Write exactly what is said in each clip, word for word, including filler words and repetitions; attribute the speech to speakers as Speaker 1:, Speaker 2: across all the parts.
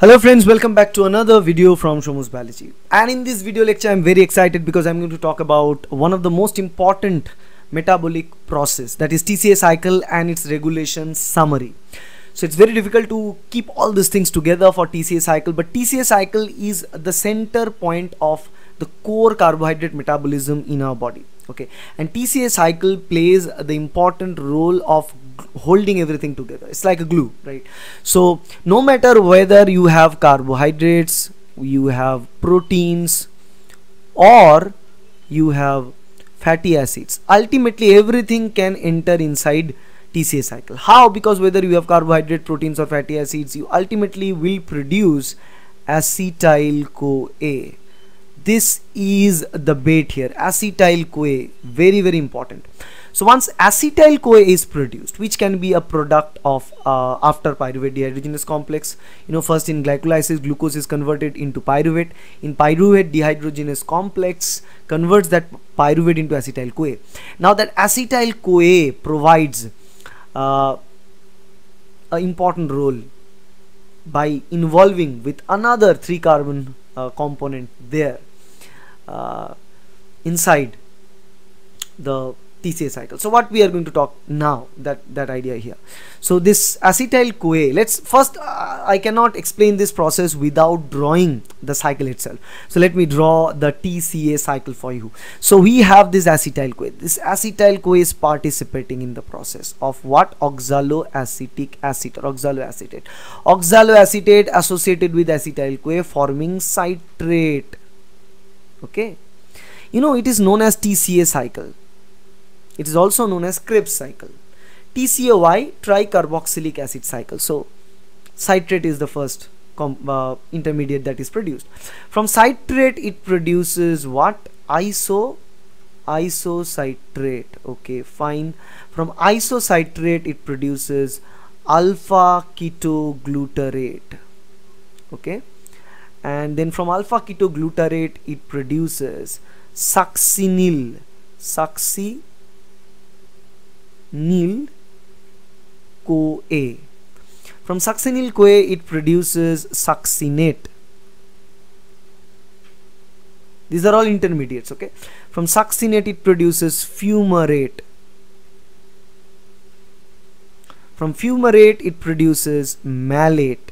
Speaker 1: Hello friends, welcome back to another video from Shomu's Biology. And in this video lecture I'm very excited because I'm going to talk about one of the most important metabolic process, that is T C A cycle and its regulation summary. So it's very difficult to keep all these things together for T C A cycle, but T C A cycle is the center point of the core carbohydrate metabolism in our body. Okay, and T C A cycle plays the important role of holding everything together. It's like a glue, right? So no matter whether you have carbohydrates, you have proteins, or you have fatty acids, ultimately everything can enter inside T C A cycle. How? Because whether you have carbohydrate, proteins, or fatty acids, you ultimately will produce acetyl-CoA. This is the bait here, acetyl-CoA, very very important. So once acetyl-CoA is produced, which can be a product of uh, after pyruvate dehydrogenase complex, you know, first in glycolysis glucose is converted into pyruvate. In pyruvate dehydrogenase complex converts that pyruvate into acetyl-CoA. Now that acetyl-CoA provides uh, an important role by involving with another three carbon uh, component there uh, inside the T C A cycle. So what we are going to talk now, that that idea here. So this acetyl-CoA, let's first uh, I cannot explain this process without drawing the cycle itself. So let me draw the T C A cycle for you. So we have this acetyl-CoA. This acetyl-CoA is participating in the process of what? Oxaloacetic acid or oxaloacetate. Oxaloacetate associated with acetyl-CoA forming citrate. Okay, you know, it is known as T C A cycle. It is also known as Krebs cycle. T C A Y, tricarboxylic acid cycle. So citrate is the first uh, intermediate that is produced. From citrate it produces what? Iso isocitrate. Okay, fine. From isocitrate it produces alpha ketoglutarate. Okay, and then from alpha ketoglutarate it produces succinyl succinyl CoA. From succinyl CoA it produces succinate. These are all intermediates. Okay, from succinate it produces fumarate. From fumarate it produces malate,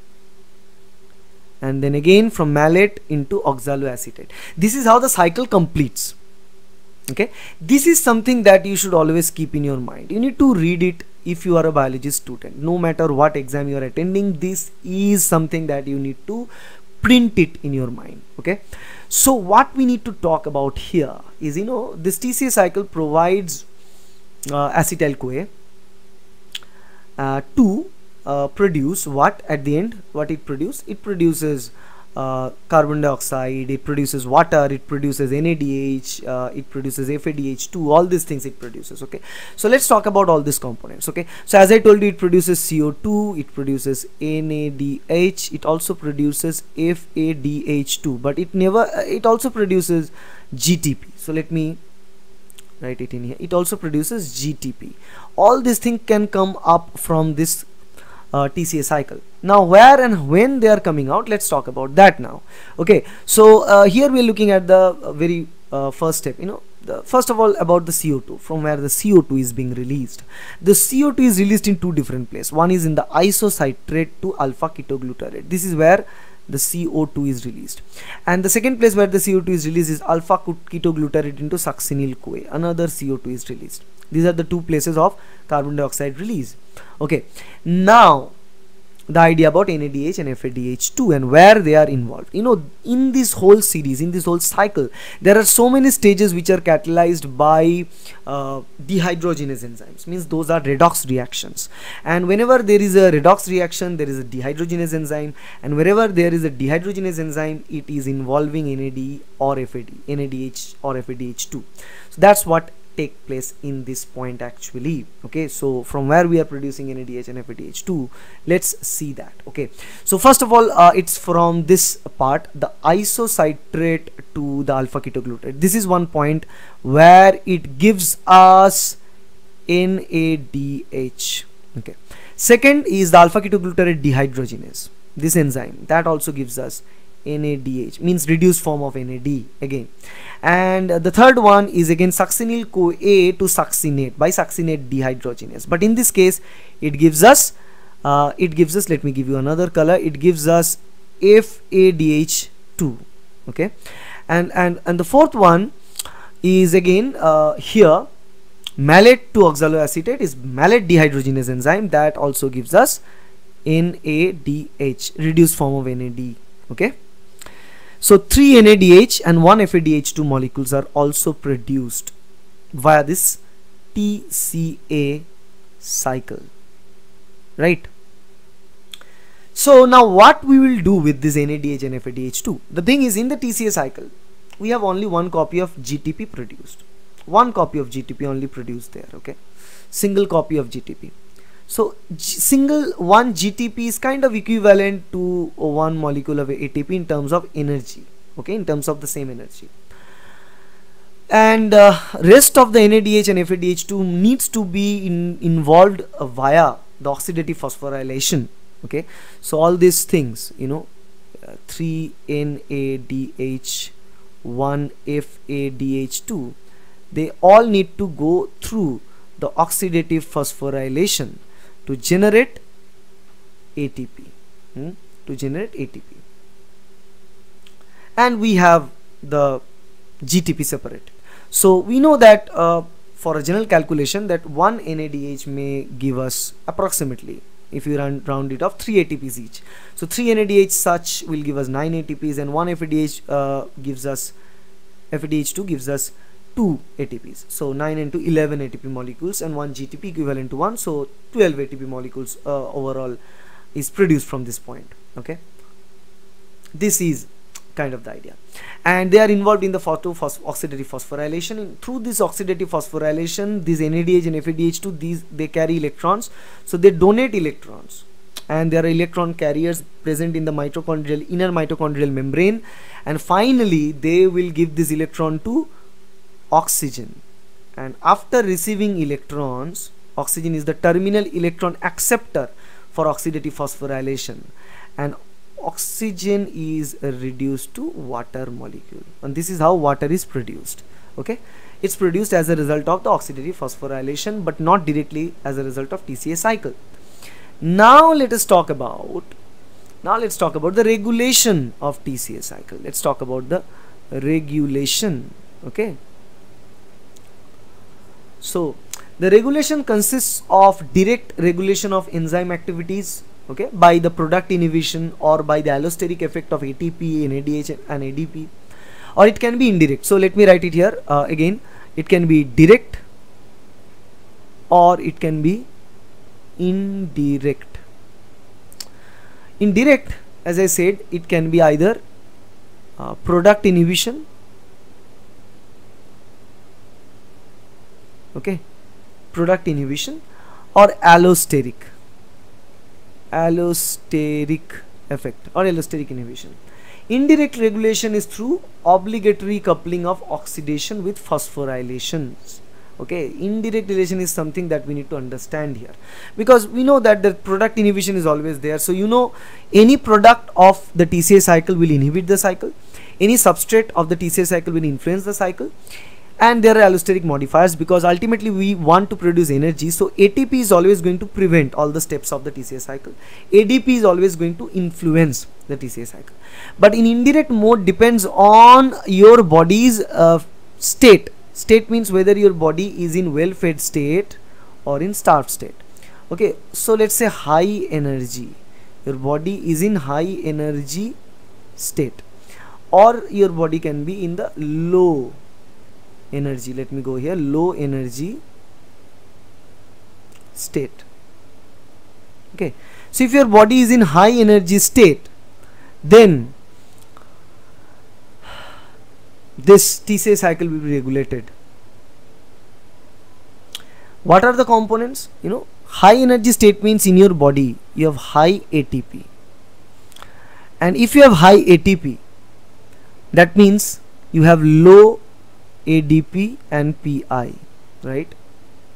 Speaker 1: and then again from malate into oxaloacetate. This is how the cycle completes. Okay, this is something that you should always keep in your mind. You need to read it if you are a biology student. No matter what exam you are attending, this is something that you need to print it in your mind. Okay, so what we need to talk about here is, you know, this T C A cycle provides uh, acetyl-CoA uh, to uh, produce what at the end? What it produces? It produces Uh, carbon dioxide, it produces water, it produces N A D H, uh, it produces F A D H two, all these things it produces. Okay, so let's talk about all these components. Okay, so as I told you, it produces C O two, it produces N A D H, it also produces F A D H two, but it never uh, it also produces G T P. So let me write it in here. It also produces G T P. All these things can come up from this Uh, T C A cycle. Now where and when they are coming out, let's talk about that now. Okay, so uh, here we are looking at the uh, very uh, first step, you know, the first of all about the C O two, from where the C O two is being released. The C O two is released in two different places. One is in the isocitrate to alpha ketoglutarate. This is where the C O two is released, and the second place where the C O two is released is alpha ketoglutarate into succinyl CoA. Another C O two is released. These are the two places of carbon dioxide release. Okay, now the idea about N A D H and F A D H two and where they are involved. You know, in this whole series, in this whole cycle, there are so many stages which are catalyzed by uh, dehydrogenase enzymes. Means those are redox reactions, and whenever there is a redox reaction, there is a dehydrogenase enzyme, and wherever there is a dehydrogenase enzyme, it is involving N A D or F A D, N A D H or F A D H two. So that's what take place in this point actually. Okay, so from where we are producing N A D H and F A D H two, let's see that. Okay, so first of all, uh, it's from this part, the isocitrate to the alpha ketoglutarate. This is one point where it gives us N A D H. Okay, second is the alpha ketoglutarate dehydrogenase. this enzyme, that also gives us N A D H, means reduced form of N A D again. And uh, the third one is again succinyl CoA to succinate by succinate dehydrogenase, but in this case it gives us uh, it gives us let me give you another color, it gives us F A D H two. Okay, and and and the fourth one is again uh, here malate to oxaloacetate is malate dehydrogenase enzyme, that also gives us N A D H, reduced form of N A D. Okay, so three N A D H and one F A D H two molecules are also produced via this T C A cycle, right? So now what we will do with this N A D H and F A D H two? The thing is, in the T C A cycle we have only one copy of G T P produced, one copy of G T P only produced there. Okay, single copy of G T P. So G single one G T P is kind of equivalent to one molecule of A T P in terms of energy. Okay, in terms of the same energy. And uh, rest of the N A D H and F A D H two needs to be in, involved uh, via the oxidative phosphorylation. Okay, so all these things, you know, uh, three N A D H, one F A D H two, they all need to go through the oxidative phosphorylation to generate A T P, hmm? to generate A T P, and we have the G T P separated. So we know that uh, for a general calculation that one N A D H may give us approximately, if you run, round it off, three A T Ps each. So three N A D H such will give us nine A T Ps, and one F A D H uh, gives us F A D H two gives us two A T Ps. So nine into eleven A T P molecules, and one G T P equivalent to one, so twelve A T P molecules uh, overall is produced from this point. Okay, this is kind of the idea, and they are involved in the photo phos oxidative phosphorylation. In, through this oxidative phosphorylation, these N A D H and F A D H two, these they carry electrons, so they donate electrons, and there are electron carriers present in the mitochondrial inner mitochondrial membrane, and finally they will give this electron to oxygen. And after receiving electrons, oxygen is the terminal electron acceptor for oxidative phosphorylation, and oxygen is uh, reduced to water molecule, and this is how water is produced. Okay, it's produced as a result of the oxidative phosphorylation, but not directly as a result of T C A cycle. Now let us talk about now let's talk about the regulation of T C A cycle. Let's talk about the regulation. Okay, so the regulation consists of direct regulation of enzyme activities, okay, by the product inhibition or by the allosteric effect of A T P, N A D H and A D P, or it can be indirect. So let me write it here uh, again. It can be direct or it can be indirect. Indirect, as I said, it can be either uh, product inhibition, okay, product inhibition, or allosteric allosteric effect or allosteric inhibition. Indirect regulation is through obligatory coupling of oxidation with phosphorylations. Okay, indirect relation is something that we need to understand here, because we know that the product inhibition is always there. So you know, any product of the T C A cycle will inhibit the cycle, any substrate of the T C A cycle will influence the cycle, and there are allosteric modifiers, because ultimately we want to produce energy. So A T P is always going to prevent all the steps of the T C A cycle, A D P is always going to influence the T C A cycle. But in indirect mode depends on your body's uh, state. State means whether your body is in well fed state or in starved state. Okay, so let's say high energy, your body is in high energy state, or your body can be in the low energy, let me go here, low energy state. Okay, so if your body is in high energy state, then this T C A cycle will be regulated. What are the components? You know, high energy state means in your body you have high A T P, and if you have high A T P, that means you have low A D P and P I, right?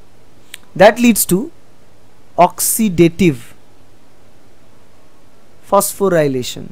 Speaker 1: That leads to oxidative phosphorylation,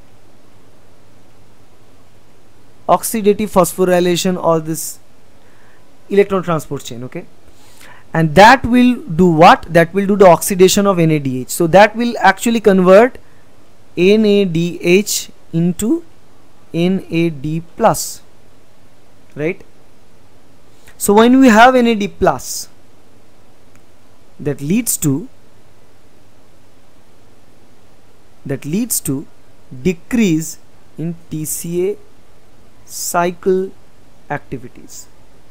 Speaker 1: oxidative phosphorylation, or this electron transport chain. Okay, and that will do what? That will do the oxidation of N A D H. So that will actually convert N A D H into N A D plus, right? So when we have N A D plus, that leads to that leads to decrease in T C A cycle activities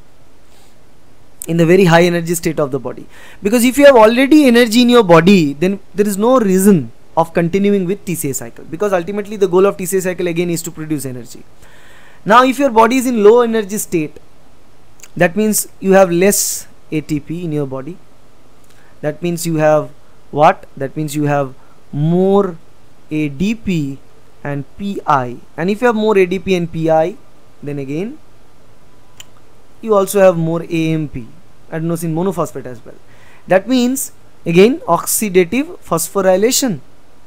Speaker 1: in the very high energy state of the body, because if you have already energy in your body, then there is no reason of continuing with T C A cycle, because ultimately the goal of T C A cycle again is to produce energy. Now if your body is in low energy state, that means you have less A T P in your body. That means you have what? That means you have more A D P and P I, and if you have more A D P and P I, then again you also have more A M P, adenosine monophosphate, as well. That means again oxidative phosphorylation.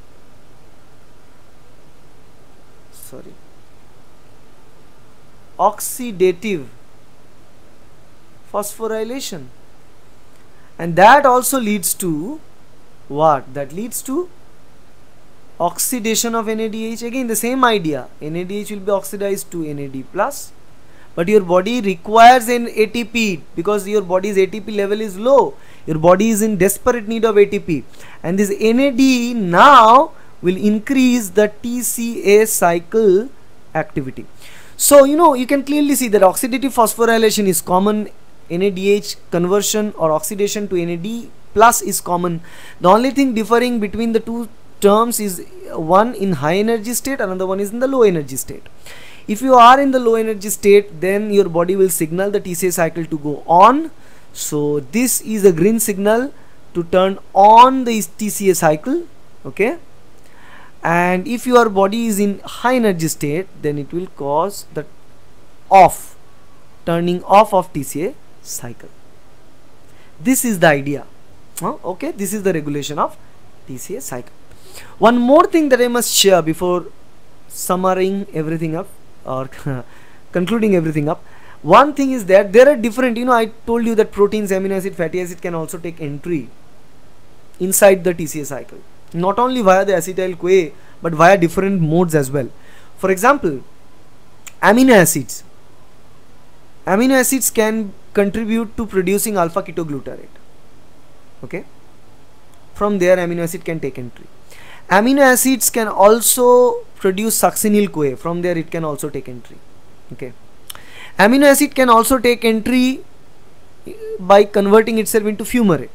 Speaker 1: Sorry, oxidative phosphorylation, and that also leads to what? That leads to oxidation of N A D H. Again the same idea, N A D H will be oxidized to N A D plus, but your body requires an A T P because your body's A T P level is low. Your body is in desperate need of A T P, and this N A D now will increase the T C A cycle activity. So you know, you can clearly see that oxidative phosphorylation is common, N A D H conversion or oxidation to N A D plus is common. The only thing differing between the two terms is one in high energy state, another one is in the low energy state. If you are in the low energy state, then your body will signal the T C A cycle to go on. So this is a green signal to turn on the T C A cycle. Okay, and if your body is in high energy state, then it will cause the off, turning off of T C A cycle. This is the idea. Huh? Okay, this is the regulation of T C A cycle. One more thing that I must share before summarizing everything up or concluding everything up. One thing is that there are different, you know, I told you that proteins, amino acid, fatty acid can also take entry inside the T C A cycle, not only via the acetyl CoA but via different modes as well. For example, amino acids amino acids can contribute to producing alpha ketoglutarate. Okay, from there amino acid can take entry. Amino acids can also produce succinyl CoA, from there it can also take entry. Okay, amino acid can also take entry by converting itself into fumarate.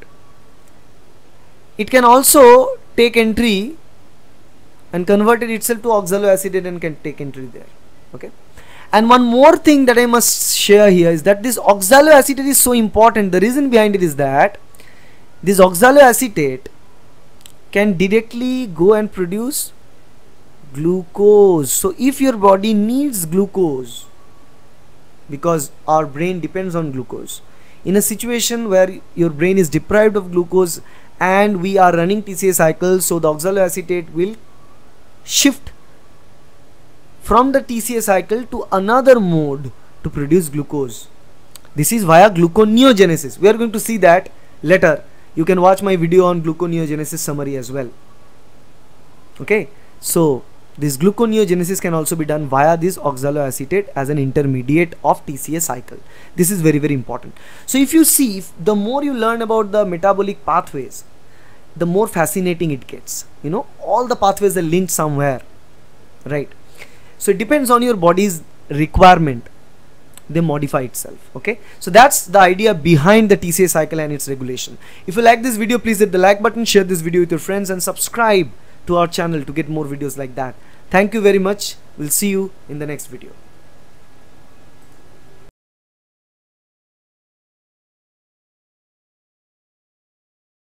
Speaker 1: It can also take entry and convert it itself to oxaloacetate and can take entry there. Okay, and one more thing that I must share here is that this oxaloacetate is so important. The reason behind it is that this oxaloacetate can directly go and produce glucose. So if your body needs glucose, because our brain depends on glucose, in a situation where your brain is deprived of glucose and we are running T C A cycles, so the oxaloacetate will shift from the T C A cycle to another mode to produce glucose. This is via gluconeogenesis. We are going to see that later. You can watch my video on gluconeogenesis summary as well. Okay, so this gluconeogenesis can also be done via this oxaloacetate as an intermediate of T C A cycle. This is very very important. So if you see, if the more you learn about the metabolic pathways, the more fascinating it gets. You know, all the pathways are linked somewhere, right? So it depends on your body's requirement, they modify itself. Okay, so that's the idea behind the T C A cycle and its regulation. If you like this video, please hit the like button, share this video with your friends and subscribe to our channel to get more videos like that. Thank you very much. We'll see you in the next video.